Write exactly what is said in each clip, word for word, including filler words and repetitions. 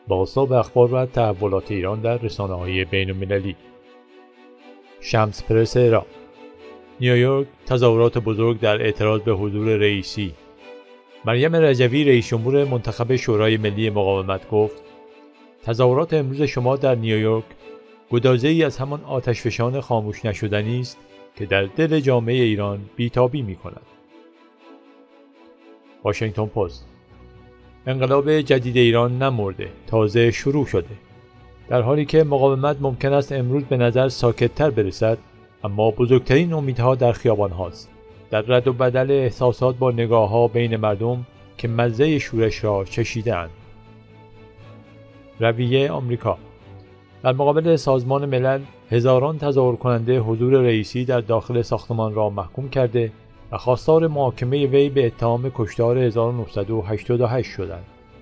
بازتاب اخبار و تحولات ایران در رسانه‌های بین‌المللی. شمس پرس ایران. نیویورک، تظاهرات بزرگ در اعتراض به حضور رئیسی. مریم رجوی رئیس جمهور منتخب شورای ملی مقاومت گفت: تظاهرات امروز شما در نیویورک گدازه‌ای از همان آتشفشان خاموش نشدنی است که در دل جامعه ایران بیتابی می‌کند. واشنگتن پست. انقلاب جدید ایران نمرده، تازه شروع شده. در حالی که مقاومت ممکن است امروز به نظر ساکت‌تر برسد، اما بزرگترین امیدها در خیابان هاست، در رد و بدل احساسات با نگاه‌ها بین مردم که مزه شورش را چشیده‌اند. رویه آمریکا. در مقابل سازمان ملل، هزاران تظاهر کننده حضور رئیسی در داخل ساختمان را محکوم کرده و خواستار محاکمه وی به اتهام کشتار هزار و نهصد و هشتاد و هشت شدند.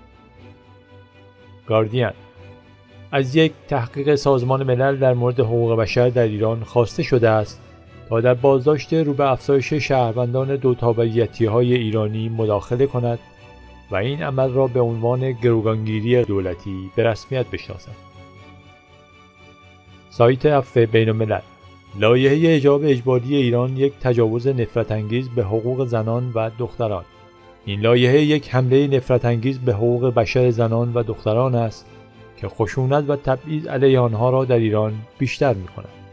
گاردین. از یک تحقیق سازمان ملل در مورد حقوق بشر در ایران خواسته شده است تا در بازداشت رو به افزایش شهروندان دو تابعیتی‌های ایرانی مداخله کند و این عمل را به عنوان گروگانگیری دولتی به رسمیت بشناسد. سایت عفو بین‌الملل. لایحه حجاب اجباری ایران یک تجاوز نفرت انگیز به حقوق زنان و دختران. این لایحه یک حمله نفرت انگیز به حقوق بشر زنان و دختران است که خشونت و تبعیض علیه آنها را در ایران بیشتر می‌کند.